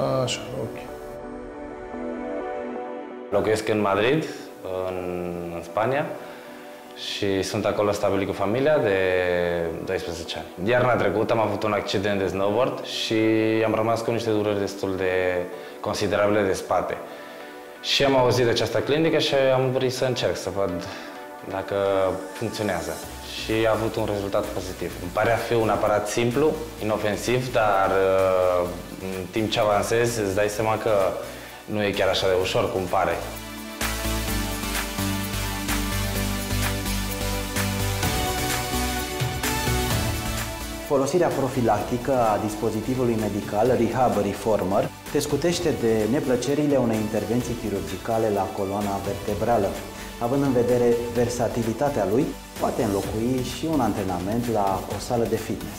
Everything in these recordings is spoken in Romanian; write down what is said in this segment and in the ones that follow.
Așa, ok. Locuiesc în Madrid, în Spania, și sunt acolo stabilit cu familia de 12 ani. Iarna trecută am avut un accident de snowboard și am rămas cu niște dureri destul de considerabile de spate. Și am auzit de această clinică și am vrut să încerc să văd dacă funcționează. Și a avut un rezultat pozitiv. Îmi pare a fi un aparat simplu, inofensiv, dar în timp ce avansezi îți dai seama că nu e chiar așa de ușor cum pare. Folosirea profilactică a dispozitivului medical Rehab Reformer te scutește de neplăcerile unei intervenții chirurgicale la coloana vertebrală. Având în vedere versatilitatea lui, poate înlocui și un antrenament la o sală de fitness.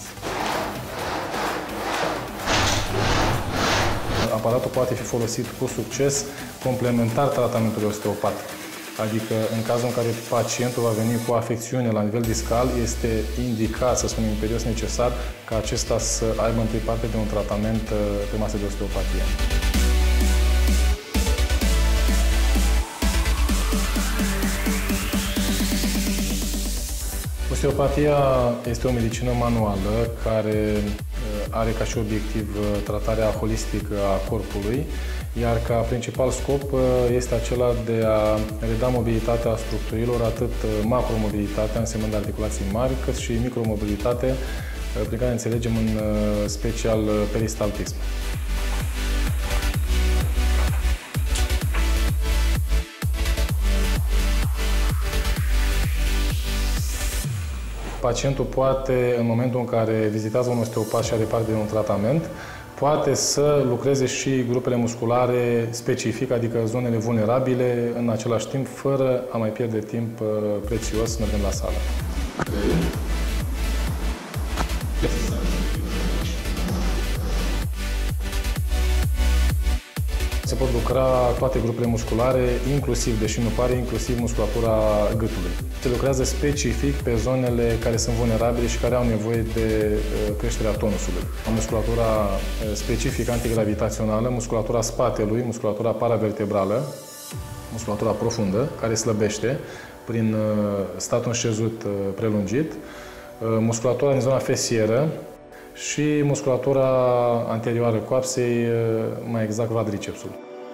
Aparatul poate fi folosit cu succes complementar tratamentului osteopat. Adică, în cazul în care pacientul va veni cu o afecțiune la nivel discal, este indicat, să spunem, imperios necesar ca acesta să aibă întâi parte de un tratament pe masă de osteopatie. Osteopatia este o medicină manuală care are ca și obiectiv tratarea holistică a corpului, iar ca principal scop este acela de a reda mobilitatea structurilor, atât macromobilitatea, însemnând articulații mari, cât și micromobilitate, prin care înțelegem în special peristaltism. Pacientul poate, în momentul în care vizitează un osteopat și are parte de un tratament, poate să lucreze și grupele musculare specific, adică zonele vulnerabile, în același timp, fără a mai pierde timp prețios mergând la sală. Se pot lucra toate grupele musculare, inclusiv, deși nu pare, inclusiv musculatura gâtului. Se lucrează specific pe zonele care sunt vulnerabile și care au nevoie de creșterea tonusului. Musculatura specifică antigravitațională, musculatura spatelui, musculatura paravertebrală, musculatura profundă, care slăbește prin statul înșezut prelungit, musculatura din zona fesieră, și musculatura anterioară coapsei, mai exact quadricepsul.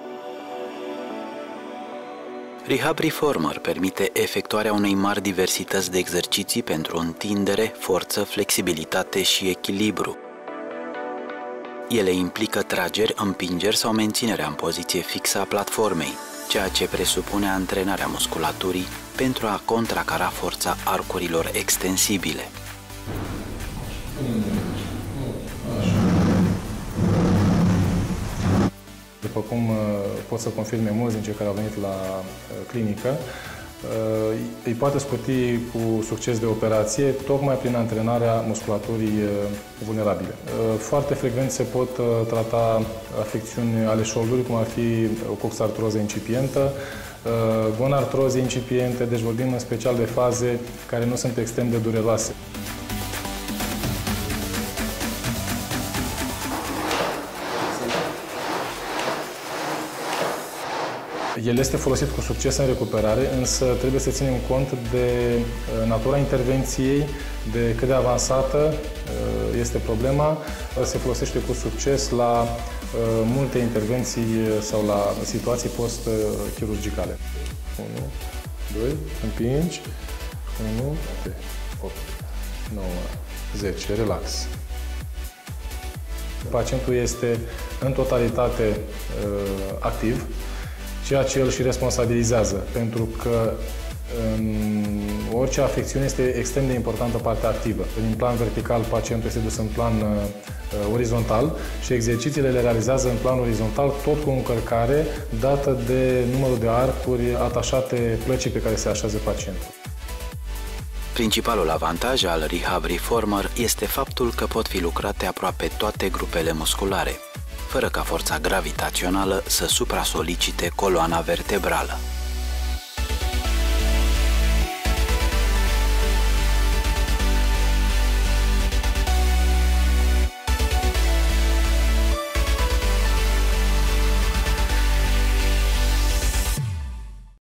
Rehab Reformer permite efectuarea unei mari diversități de exerciții pentru întindere, forță, flexibilitate și echilibru. Ele implică trageri, împingeri sau menținerea în poziție fixă a platformei, ceea ce presupune antrenarea musculaturii pentru a contracara forța arcurilor extensibile. După cum pot să confirme mulți din cei care au venit la clinică, îi poate scuti cu succes de operație tocmai prin antrenarea musculaturii vulnerabile. Foarte frecvent se pot trata afecțiuni ale șoldului, cum ar fi o coxartroză incipientă, gonartroze incipiente, deci vorbim în special de faze care nu sunt extrem de dureroase. El este folosit cu succes în recuperare, însă trebuie să ținem cont de natura intervenției, de cât de avansată este problema. Se folosește cu succes la multe intervenții sau la situații post-chirurgicale. 1, 2, împingi, 1, 2, 8, 9, 10, relax. Pacientul este în totalitate activ, ceea ce îl și responsabilizează, pentru că în orice afecțiune este extrem de importantă partea activă. Din plan vertical, pacientul este dus în plan orizontal și exercițiile le realizează în plan orizontal, tot cu o încărcare dată de numărul de arcuri atașate plăcii pe care se așează pacientul. Principalul avantaj al Rehab Reformer este faptul că pot fi lucrate aproape toate grupele musculare, fără ca forța gravitațională să supra-solicite coloana vertebrală.